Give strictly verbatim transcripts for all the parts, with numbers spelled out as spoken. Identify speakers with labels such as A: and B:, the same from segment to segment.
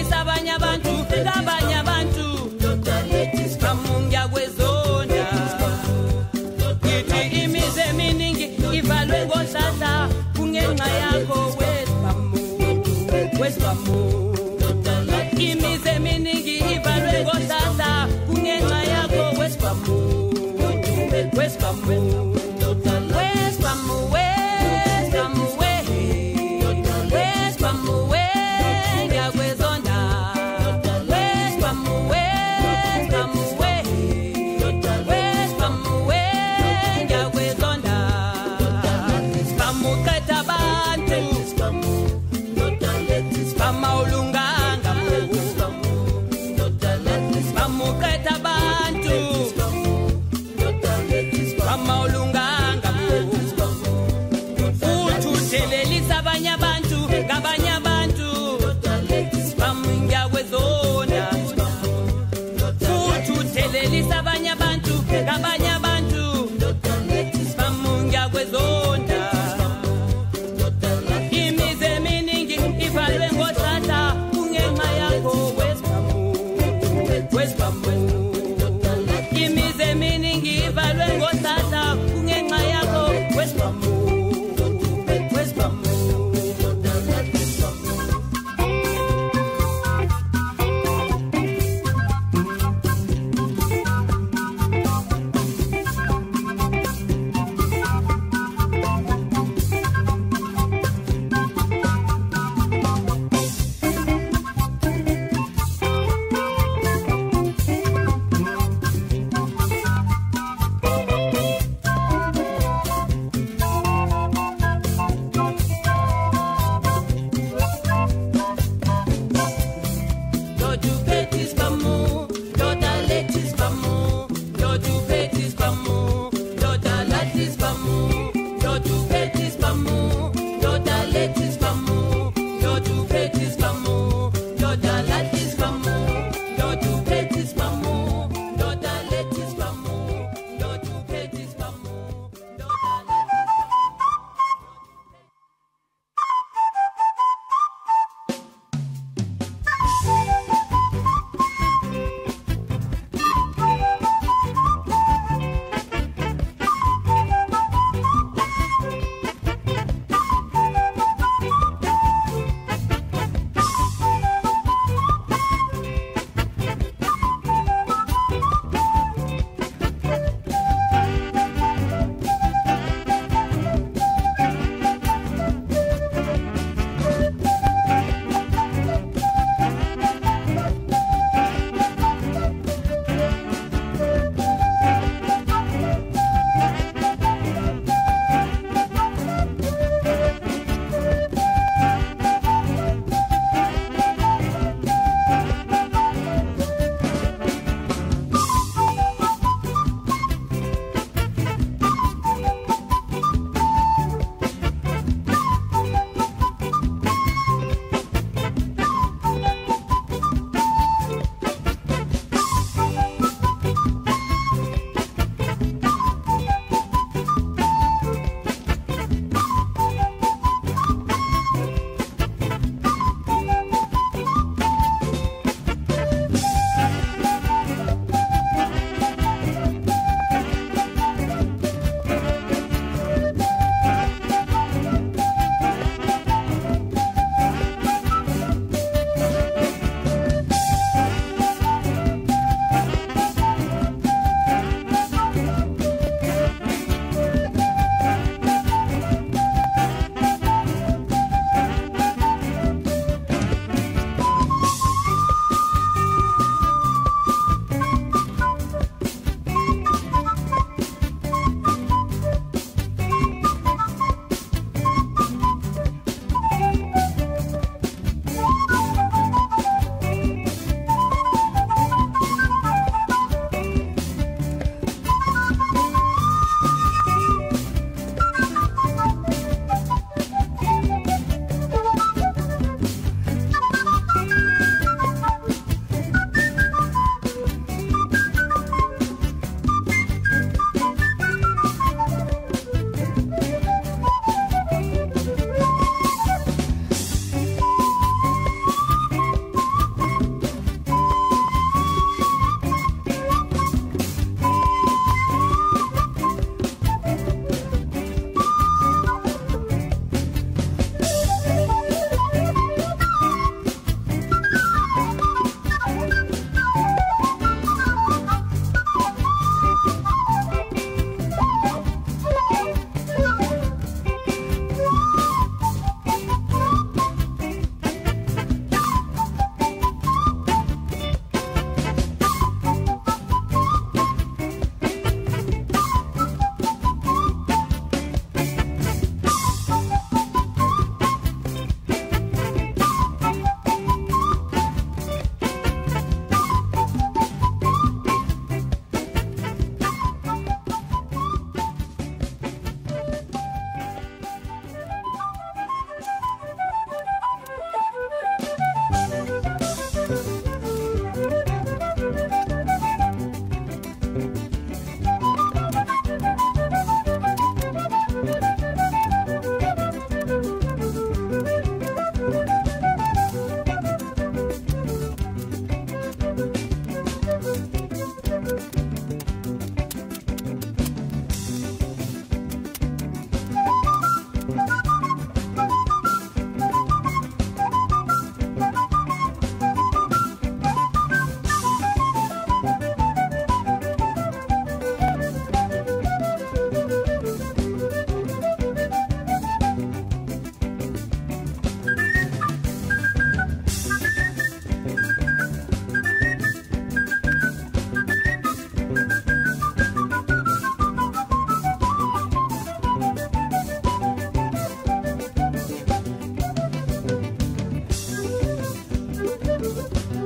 A: Ufisa abanye abantu ngabanye abantu Spamunga kwezona Yithi imize eminingi ivalwe ngohlahla kungenxa yakho wespamu wespamu imize eminingi ivalwe ngohlahla kungenxa yakho wespamu wespamu wespamu wespamu wespamu yakwezona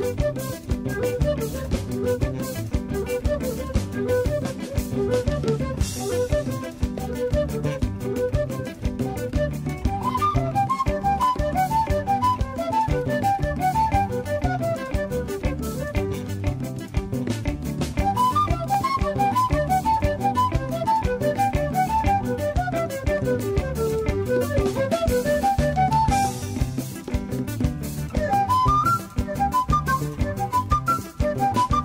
B: Thank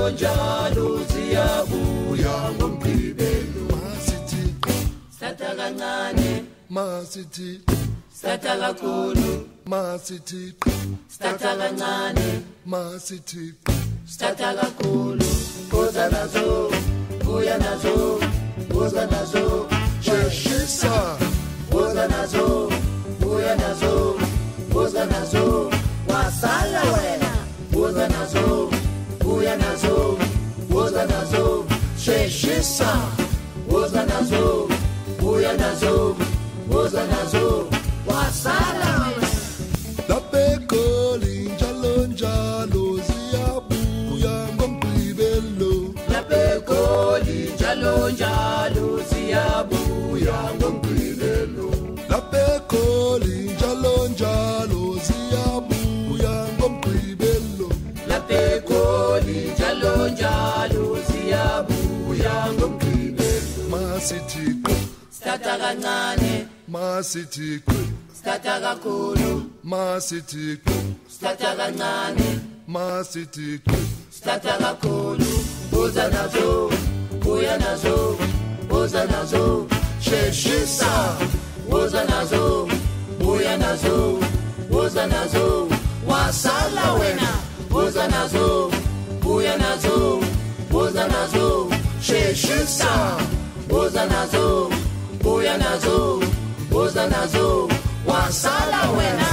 A: njalo njalo ziyabuya ngomgqibelo.
B: Masithi
A: Stata kancane,
B: masithi
A: stata kakhulu,
B: masithi
A: stata kancane,
B: masithi
A: stata kakhulu. Woza nazo, buya nazo, woza nazo,
B: sheshisa
A: woza nazo, buya nazo, woza nazo, wasala wena. Woza nazo, buya nazo, woza nazo, sheshisa. Woza nazo, buya nazo, woza nazo, wasala wena.
B: lapekoli njalo njalo ziyabuya ngomgqibelo.
A: Lapekoli njalo njalo ziyabuya ngomgqibelo.
B: Lapekoli njalo njalo ziyabuya ngomgqibelo.
A: Lapekoli njalo njalo ziyabuya ngomgqibelo.
B: Masithi
A: Stata kancane,
B: masithi
A: stata kakhulu,
B: masithi
A: stata kancane,
B: masithi
A: stata kakhulu. Woza nazo, buya nazo, woza nazo, sheshisa. Woza nazo, buya nazo, woza nazo, wasala wena. Woza nazo, buya nazo, woza nazo, sheshisa. Woza nazo, buya nazo, woza nazo, wasala wena.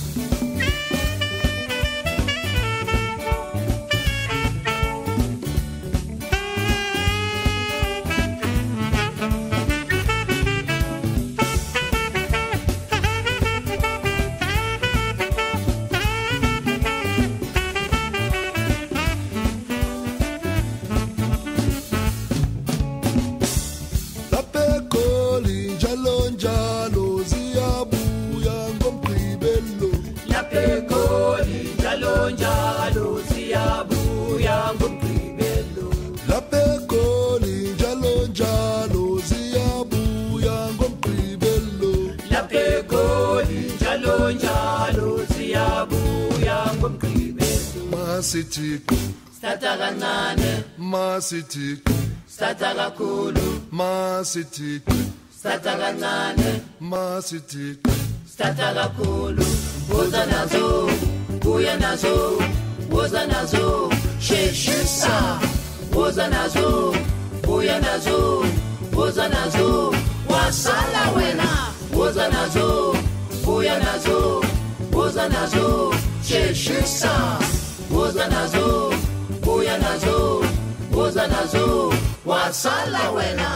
B: lapekoli njalo njalo ziyabuya ngomgqibelo.
A: Lapekoli njalo njalo ziyabuya ngomgqibelo.
B: Lapekoli njalo njalo ziyabuya ngomgqibelo.
A: Lapekoli njalo njalo ziyabuya ngomgqibelo.
B: Masithi
A: Stata kancane,
B: masithi
A: stata kakhulu,
B: masithi
A: stata kancane,
B: masithi
A: stata kakhulu. Woza nazo, buya nazo, woza nazo, sheshisa. Woza nazo, buya nazo, woza nazo, wasala wena. Woza nazo, buya nazo, woza nazo, sheshisa. Woza nazo, buya nazo, woza nazo, wasala wena.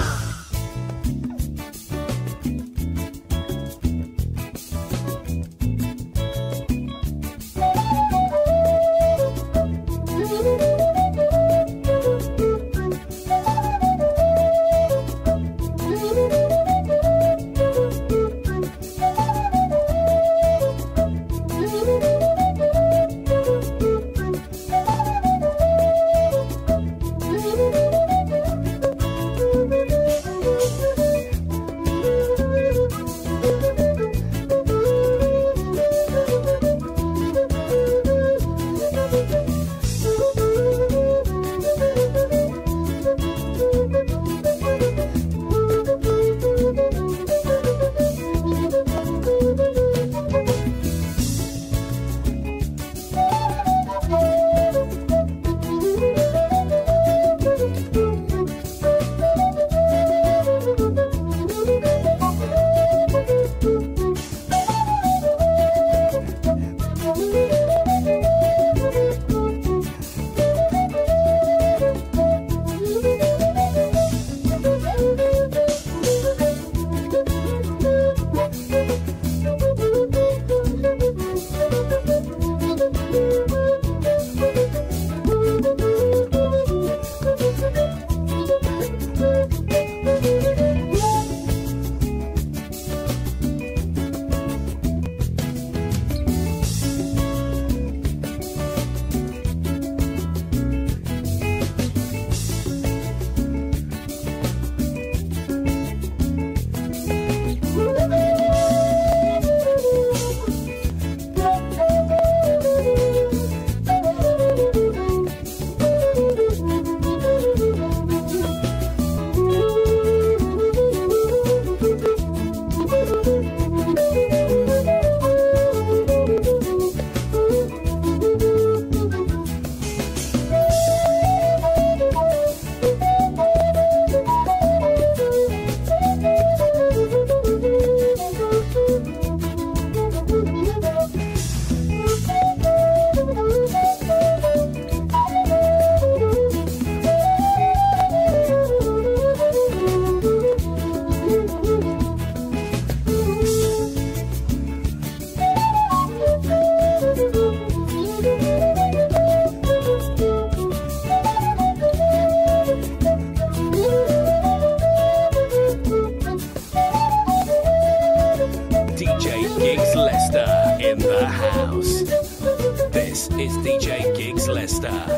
C: It's D J Gigs Leicester.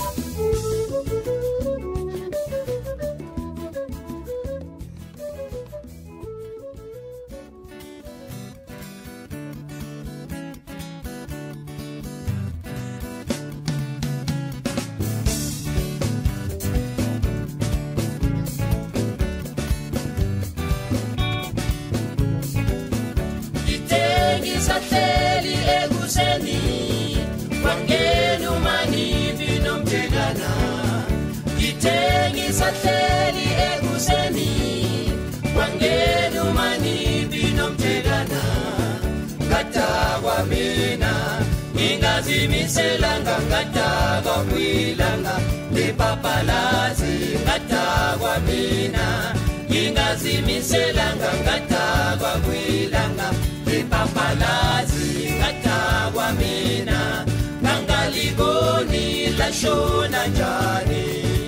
A: Ngazimiselanga ngatagwa kwilanga lipapalazi ngatagwa mina ngingazimiselanga ngatagwa kwilanga lipapalazi ngatagwa mina nangaliboni lashona njani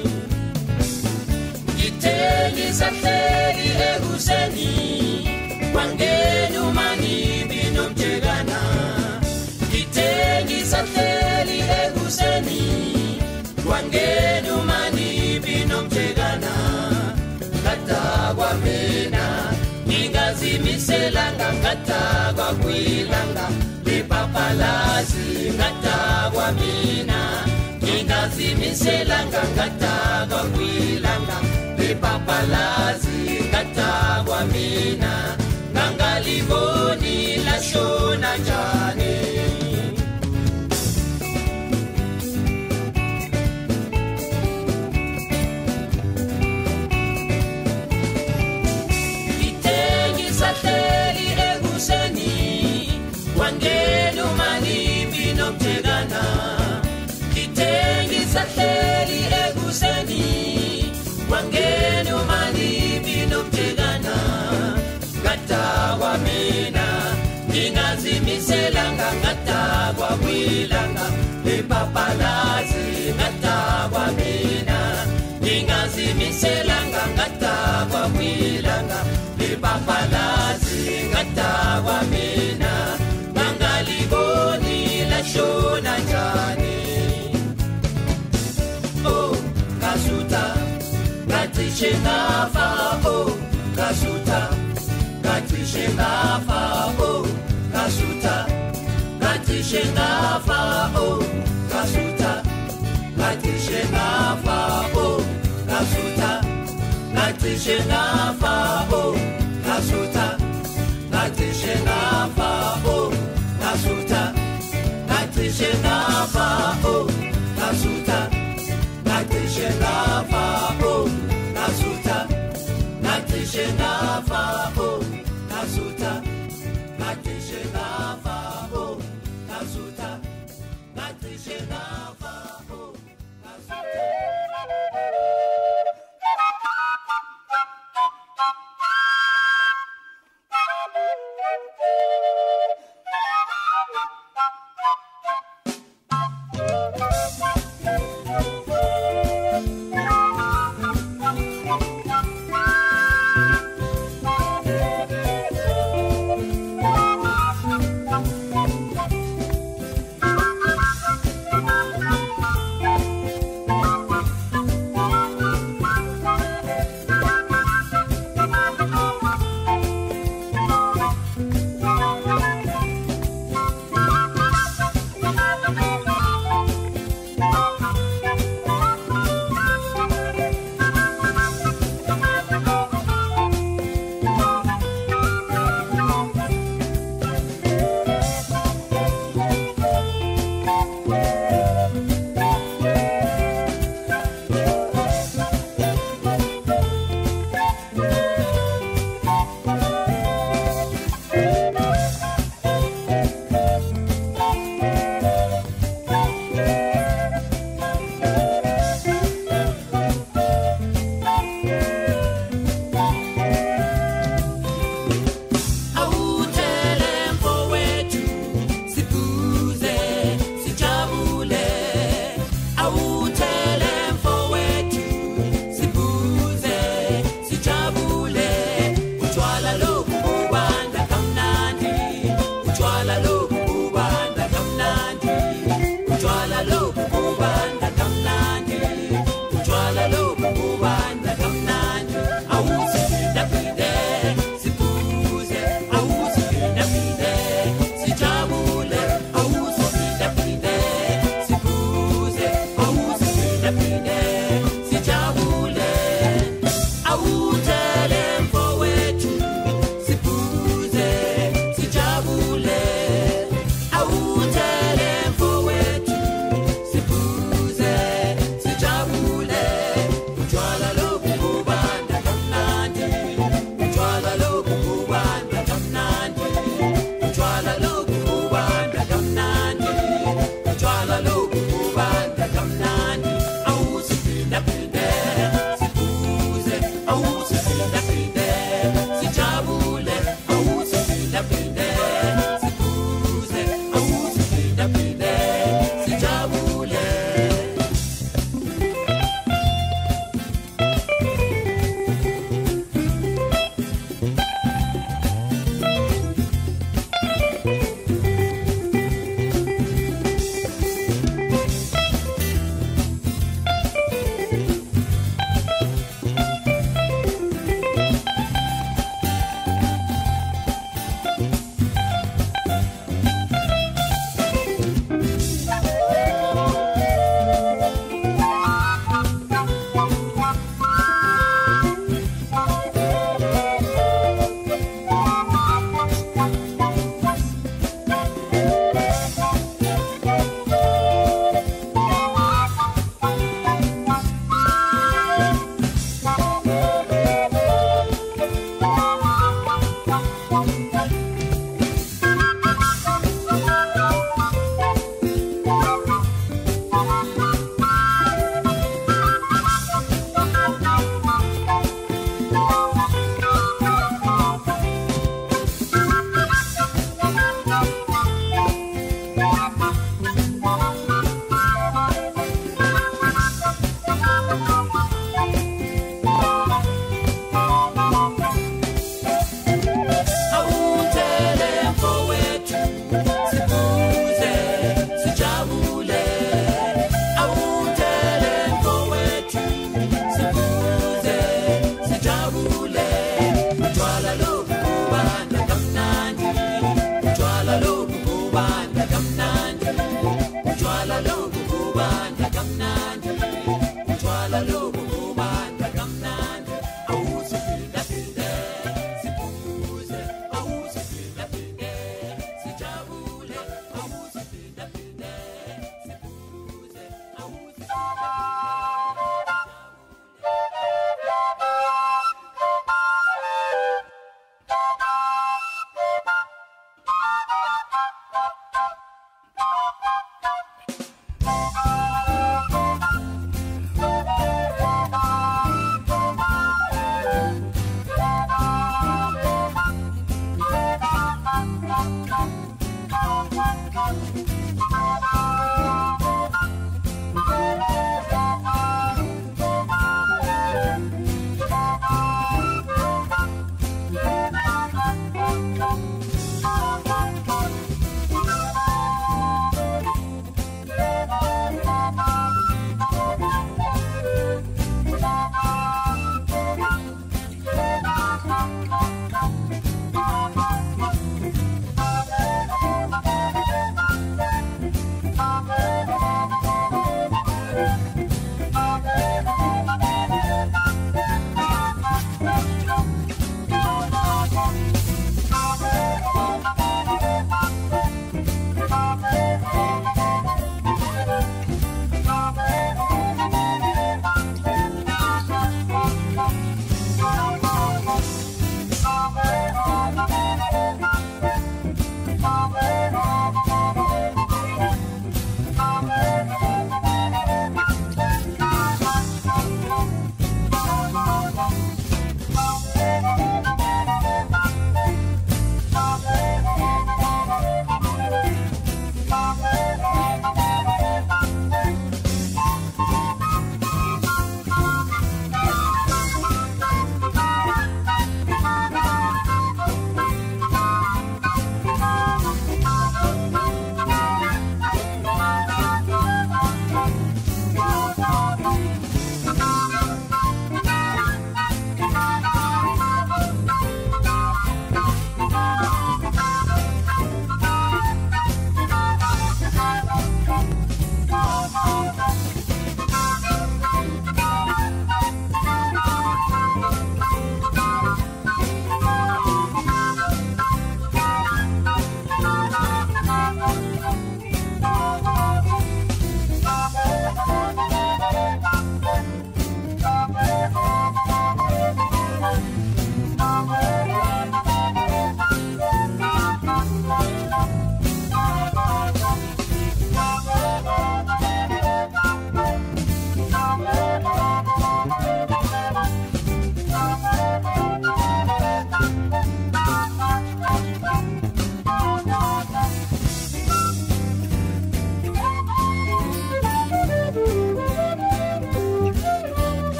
A: ngithengisa hleli ekuseni kwangena umani binomjekana Sahleli ekuseni kwangena umani binomjekana ngatagwa mina ngingazimiselanga ngatagwa kwilanga lipapalazi ngatagwa mina ngingazimiselanga ngatagwa kwilanga lipapalazi ngatagwa mina nangaliboni lashona njani Sahleli ekuseni wangena umani binomjekana ngatagwa mina ngingazimiselanga ngatagwa kwilanga lipapalazi ngatagwa mina ngingazimiselanga ngatagwa kwilanga lipapalazi ngatagwa mina nangaliboni lashona njani Ngafa oh kasuta ngatishe ngafa oh kasuta ngatishe ngafa oh kasuta ngatishe ngafa oh kasuta ngatishe ngafa oh kasuta ngatishe ngafa oh kasuta ngatishe ngafa oh kasuta ngatishe ngafa oh Kasuta, natishe ngafa oh Kasuta, natishe ngafa oh Kasuta, natishe ngafa oh Kasuta.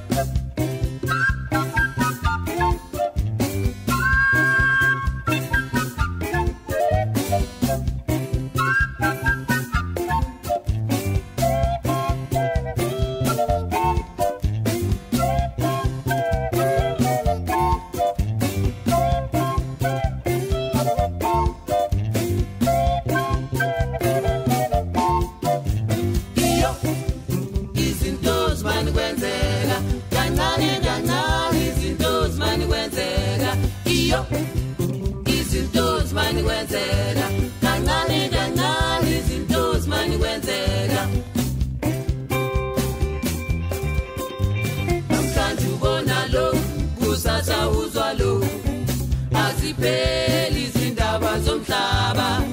A: Izinto Zimanukwenzeka kancane kancane izinto Zimanukwenzeka namhlanje ubona lo kusasa uzwa lo azipheli izindaba zomhlaba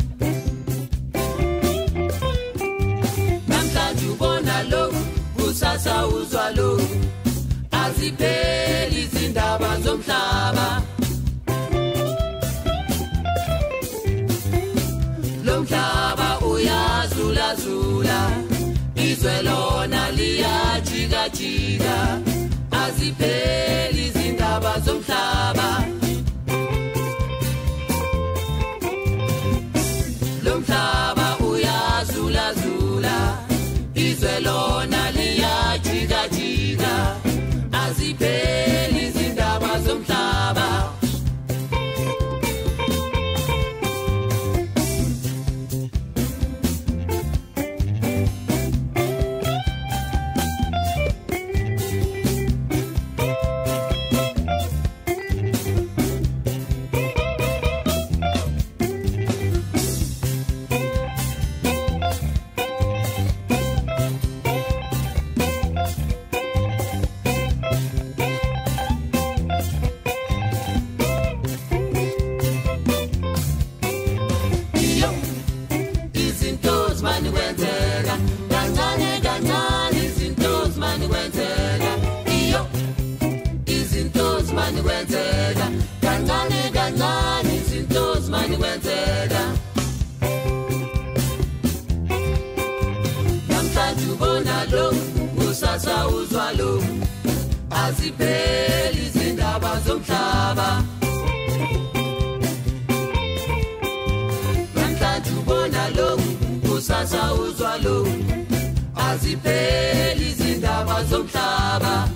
A: namhlanje ubona lo kusasa uzwa lo azipheli izindaba zomhlaba lomhlaba uyazula zula izwe lona liyajika jika azipheli izindaba zomhlaba lomhlaba uyazula zula izwe lona liyajika jika azipheli izindaba zomhlaba Zimanukwenzeka kancane kancane izinto Zimanukwenzeka iyo izinto Zimanukwenzeka kancane kancane izinto Zimanukwenzeka namhlanje ubona lo kusasa uzwa lo azipheli izindaba zomhlaba namhlanje ubona lo kusasa uzwa lo azipheli izindaba zomhlaba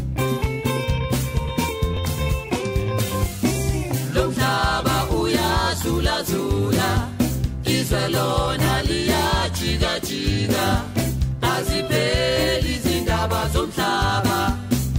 A: lomhlaba uyazula zula izwe lona liyajika jika azipheli izindaba zomhlaba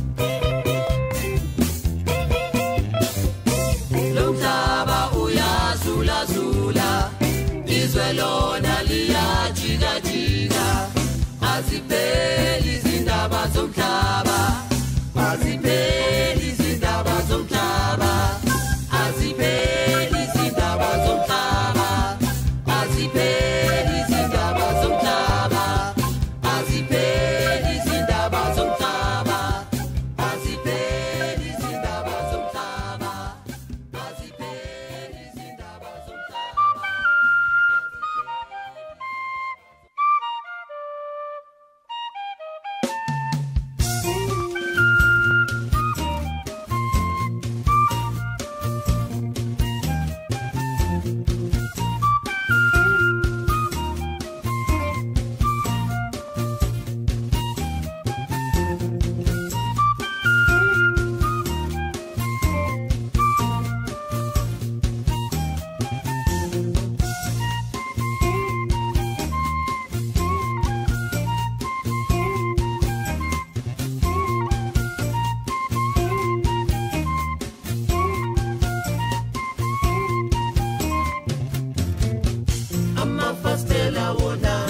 A: lomhlaba uyazula zula izwe lona liyajika jika azipheli izindaba zomhlaba azipheli izindaba zomhlaba azipheli izindaba zomhlaba azipheli izindaba zomhlaba azipheli izindaba zomhlaba azipheli izindaba zomhlaba azipheli izindaba zomhlaba amafastela wona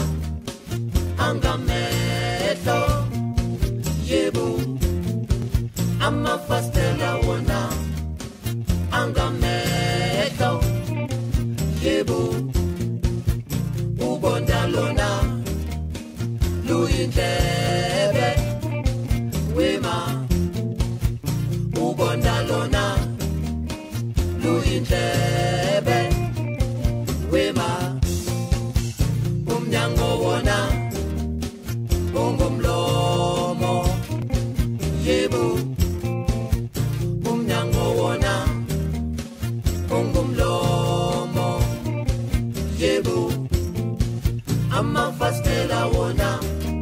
A: angamehlo yebo amafastela wona angamehlo yebo ubonda lona luyindlebe wema ubonda lona luyindlebe wema umnyango wona ungumlomo yebo umnyango wona ungumlomo yebo amafastela wona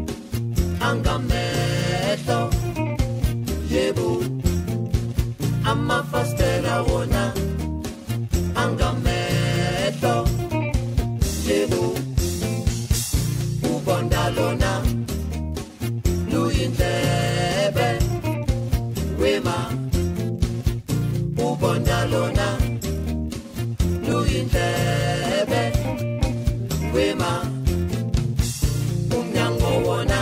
A: angamehlo yebo amafastela wona angamehlo yebo ubonda lona luyindlebe wema ubonda lona luyindlebe wema umnyango wona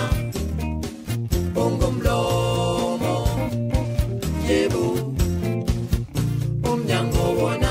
A: ungumlomo yebo umnyango wona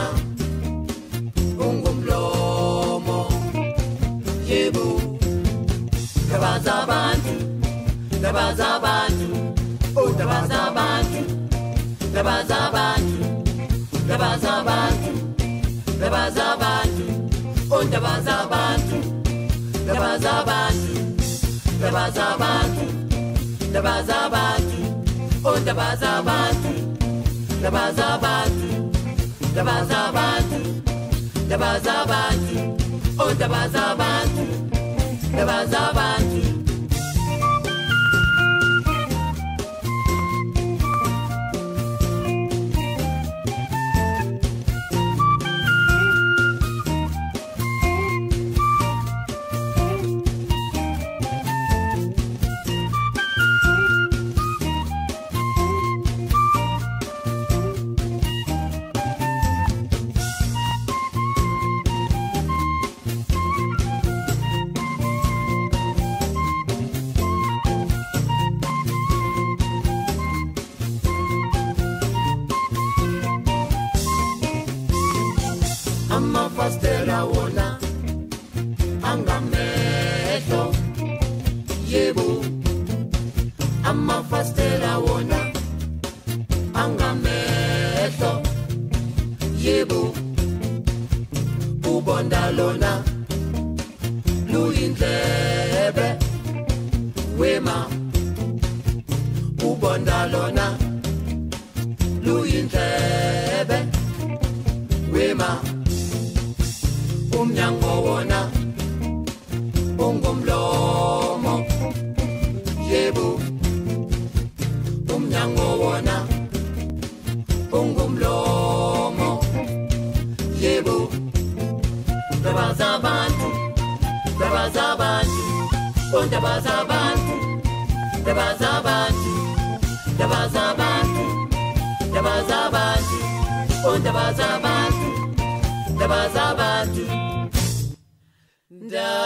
A: ungumlomo yebo dabazabantu dabazabantu oh dabazabantu dabazabantu dabazabantu dabazabantu oh dabazabantu dabazabantu dabazabantu dabazabantu oh dabazabantu dabazabantu dabazabantu dabazabantu oh dabazabantu dabazabantu amafastela wona angamehlo yebo amafastela wona angamehlo yebo ubonda lona luyindlebe wema ubonda lona luyindlebe wema umnyango wona ungumlomo yebo umnyango wona ungumlomo yebo dabazabantu dabazabantu oh dabazabantu dabazabantu dabazabantu dabazabantu oh dabazabantu dabazabantu da